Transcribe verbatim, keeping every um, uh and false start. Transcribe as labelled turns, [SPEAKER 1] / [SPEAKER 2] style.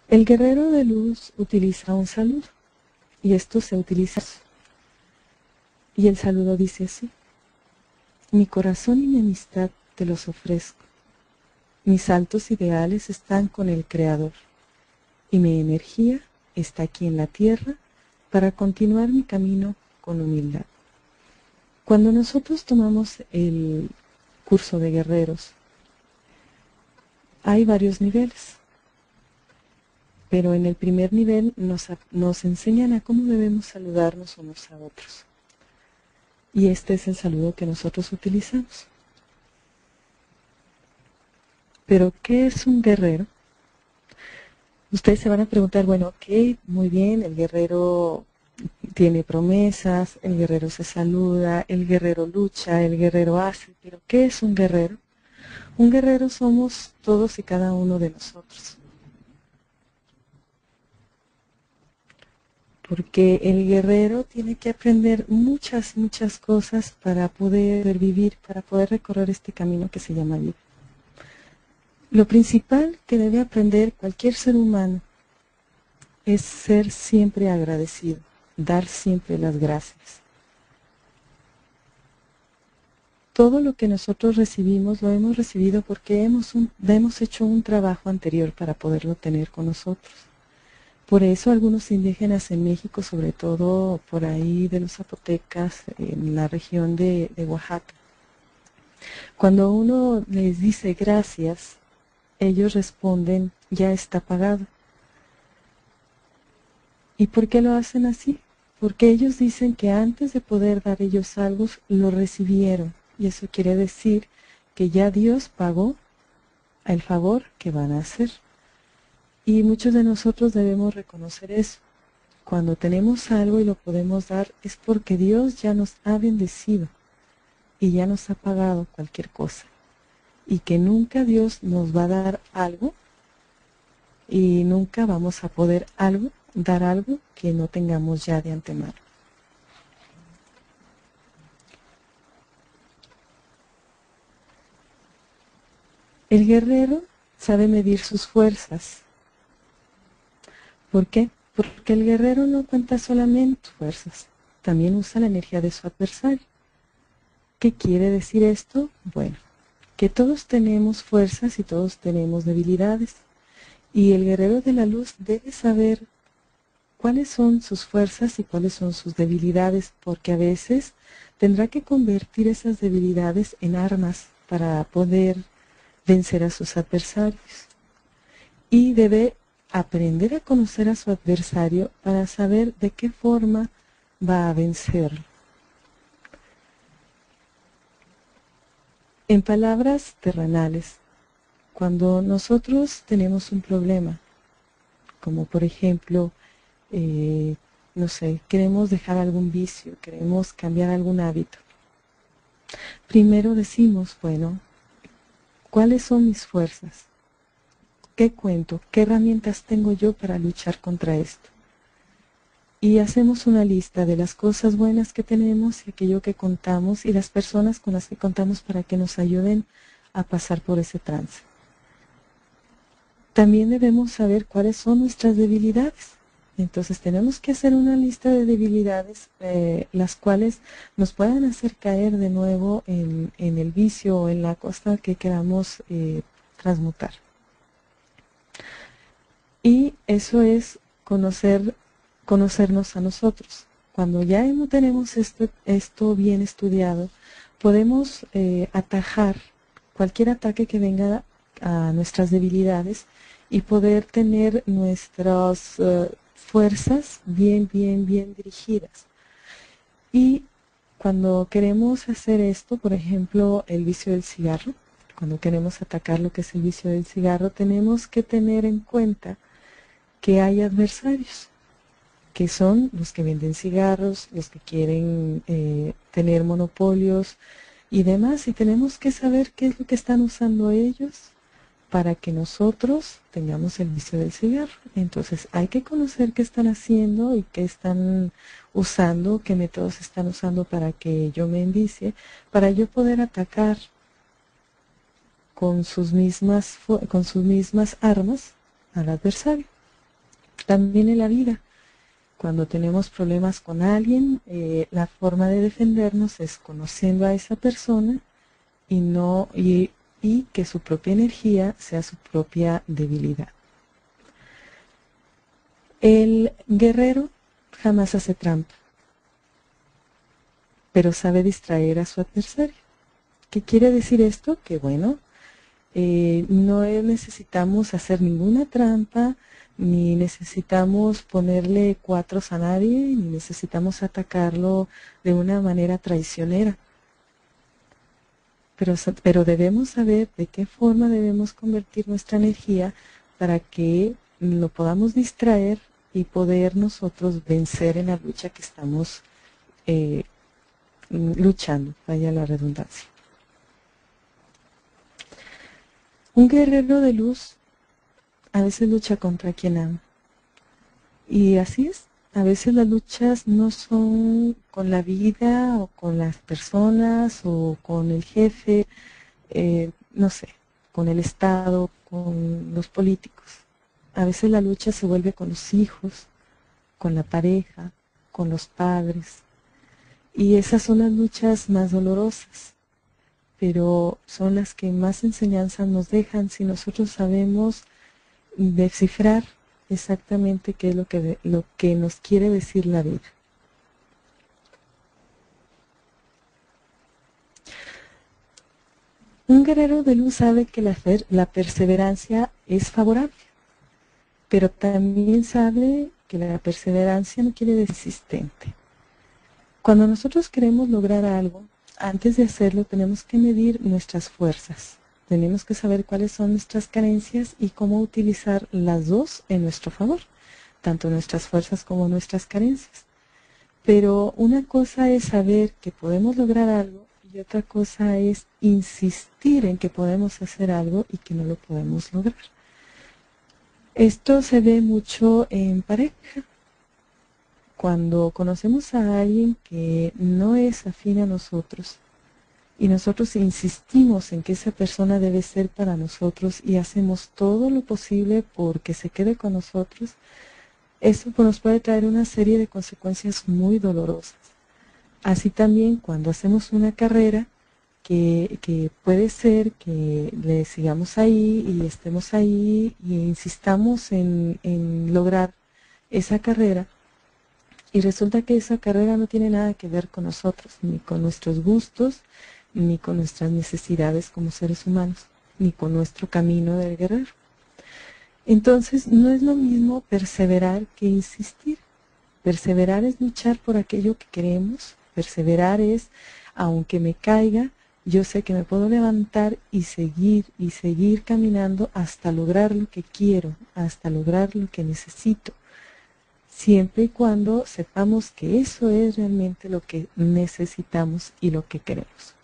[SPEAKER 1] El guerrero de luz utiliza un saludo, y esto se utiliza, y el saludo dice así: mi corazón y mi amistad te los ofrezco. Mis altos ideales están con el Creador, y mi energía está aquí en la tierra para continuar mi camino con humildad. Cuando nosotros tomamos el curso de guerreros, hay varios niveles, pero en el primer nivel nos, nos enseñan a cómo debemos saludarnos unos a otros. Y este es el saludo que nosotros utilizamos. Pero, ¿qué es un guerrero? Ustedes se van a preguntar, bueno, ok, muy bien, el guerrero tiene promesas, el guerrero se saluda, el guerrero lucha, el guerrero hace, pero ¿qué es un guerrero? Un guerrero somos todos y cada uno de nosotros. Porque el guerrero tiene que aprender muchas, muchas cosas para poder vivir, para poder recorrer este camino que se llama vida. Lo principal que debe aprender cualquier ser humano es ser siempre agradecido, dar siempre las gracias. Todo lo que nosotros recibimos lo hemos recibido porque hemos, un, hemos hecho un trabajo anterior para poderlo tener con nosotros. Por eso algunos indígenas en México, sobre todo por ahí de los zapotecas, en la región de, de Oaxaca, cuando uno les dice gracias, ellos responden, ya está pagado. ¿Y por qué lo hacen así? Porque ellos dicen que antes de poder dar ellos algo, lo recibieron. Y eso quiere decir que ya Dios pagó el favor que van a hacer. Y muchos de nosotros debemos reconocer eso. Cuando tenemos algo y lo podemos dar, es porque Dios ya nos ha bendecido y ya nos ha pagado cualquier cosa. Y que nunca Dios nos va a dar algo y nunca vamos a poder algo, dar algo que no tengamos ya de antemano. El guerrero sabe medir sus fuerzas. ¿Por qué? Porque el guerrero no cuenta solamente fuerzas, también usa la energía de su adversario. ¿Qué quiere decir esto? Bueno, que todos tenemos fuerzas y todos tenemos debilidades. Y el guerrero de la luz debe saber cuáles son sus fuerzas y cuáles son sus debilidades, porque a veces tendrá que convertir esas debilidades en armas para poder vencer a sus adversarios. Y debe aprender a conocer a su adversario para saber de qué forma va a vencerlo. En palabras terrenales, cuando nosotros tenemos un problema, como por ejemplo, eh, no sé, queremos dejar algún vicio, queremos cambiar algún hábito, primero decimos, bueno, ¿cuáles son mis fuerzas? ¿Qué cuento? ¿Qué herramientas tengo yo para luchar contra esto? Y hacemos una lista de las cosas buenas que tenemos y aquello que contamos y las personas con las que contamos para que nos ayuden a pasar por ese trance. También debemos saber cuáles son nuestras debilidades. Entonces tenemos que hacer una lista de debilidades, eh, las cuales nos puedan hacer caer de nuevo en, en el vicio o en la cosa que queramos eh, transmutar. Y eso es conocer, conocernos a nosotros. Cuando ya tenemos esto, esto bien estudiado, podemos eh, atajar cualquier ataque que venga a nuestras debilidades y poder tener nuestras uh, fuerzas bien, bien, bien dirigidas. Y cuando queremos hacer esto, por ejemplo, el vicio del cigarro, cuando queremos atacar lo que es el vicio del cigarro, tenemos que tener en cuenta que hay adversarios, que son los que venden cigarros, los que quieren eh, tener monopolios y demás, y tenemos que saber qué es lo que están usando ellos para que nosotros tengamos el vicio del cigarro. Entonces hay que conocer qué están haciendo y qué están usando, qué métodos están usando para que yo me envicie, para yo poder atacar con sus mismas, con sus mismas armas al adversario. También en la vida, cuando tenemos problemas con alguien, eh, la forma de defendernos es conociendo a esa persona y, no, y, y que su propia energía sea su propia debilidad. El guerrero jamás hace trampa, pero sabe distraer a su adversario. ¿Qué quiere decir esto? Que bueno, eh, no necesitamos hacer ninguna trampa, ni necesitamos ponerle cuatros a nadie, ni necesitamos atacarlo de una manera traicionera. Pero, pero debemos saber de qué forma debemos convertir nuestra energía para que lo podamos distraer y poder nosotros vencer en la lucha que estamos eh, luchando, vaya la redundancia. Un guerrero de luz a veces lucha contra quien ama. Y así es, a veces las luchas no son con la vida o con las personas o con el jefe, eh, no sé, con el Estado, con los políticos. A veces la lucha se vuelve con los hijos, con la pareja, con los padres. Y esas son las luchas más dolorosas, pero son las que más enseñanzas nos dejan si nosotros sabemos descifrar exactamente qué es lo que, lo que nos quiere decir la vida. Un guerrero de luz sabe que la, la perseverancia es favorable, pero también sabe que la perseverancia no quiere decir insistente. Cuando nosotros queremos lograr algo, antes de hacerlo tenemos que medir nuestras fuerzas. Tenemos que saber cuáles son nuestras carencias y cómo utilizar las dos en nuestro favor, tanto nuestras fuerzas como nuestras carencias. Pero una cosa es saber que podemos lograr algo y otra cosa es insistir en que podemos hacer algo y que no lo podemos lograr. Esto se ve mucho en pareja. Cuando conocemos a alguien que no es afín a nosotros y nosotros insistimos en que esa persona debe ser para nosotros y hacemos todo lo posible porque se quede con nosotros, eso nos puede traer una serie de consecuencias muy dolorosas. Así también cuando hacemos una carrera que, que puede ser que le sigamos ahí y estemos ahí y insistamos en, en lograr esa carrera, y resulta que esa carrera no tiene nada que ver con nosotros, ni con nuestros gustos, ni con nuestras necesidades como seres humanos, ni con nuestro camino del guerrero. Entonces, no es lo mismo perseverar que insistir. Perseverar es luchar por aquello que queremos. Perseverar es, aunque me caiga, yo sé que me puedo levantar y seguir, y seguir caminando hasta lograr lo que quiero, hasta lograr lo que necesito. Siempre y cuando sepamos que eso es realmente lo que necesitamos y lo que queremos.